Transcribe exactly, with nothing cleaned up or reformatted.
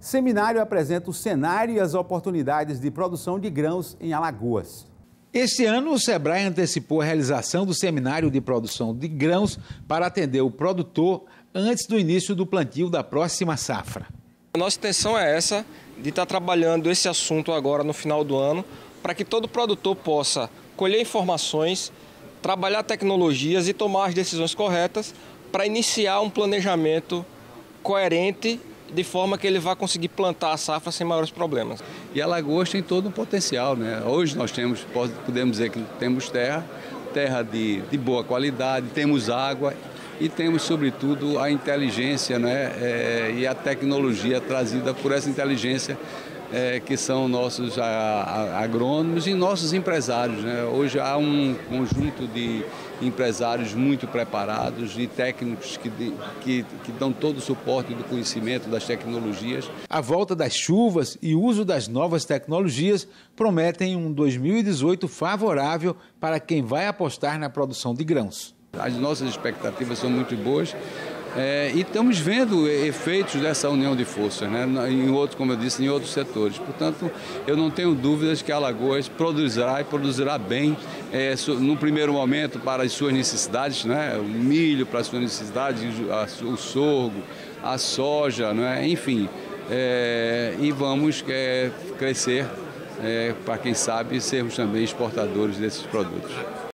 Seminário apresenta o cenário e as oportunidades de produção de grãos em Alagoas. Este ano, o Sebrae antecipou a realização do seminário de produção de grãos para atender o produtor antes do início do plantio da próxima safra. A nossa intenção é essa, de estar trabalhando esse assunto agora no final do ano, para que todo produtor possa colher informações, trabalhar tecnologias e tomar as decisões corretas para iniciar um planejamento coerente, de forma que ele vá conseguir plantar a safra sem maiores problemas. E Alagoas tem todo um potencial, né? Hoje nós temos, podemos dizer que temos terra, terra de, de boa qualidade, temos água e temos, sobretudo, a inteligência, né? É, e a tecnologia trazida por essa inteligência, é, que são nossos a, a, agrônomos e nossos empresários, né? Hoje há um conjunto de empresários muito preparados e técnicos que, que, que dão todo o suporte do conhecimento das tecnologias. A volta das chuvas e o uso das novas tecnologias prometem um dois mil e dezoito favorável para quem vai apostar na produção de grãos. As nossas expectativas são muito boas. É, e estamos vendo efeitos dessa união de forças, né, em outros, como eu disse, em outros setores. Portanto, eu não tenho dúvidas que Alagoas produzirá e produzirá bem, é, no primeiro momento, para as suas necessidades, né, o milho para as suas necessidades, o sorgo, a soja, né, enfim. É, e vamos é, crescer, é, para quem sabe, sermos também exportadores desses produtos.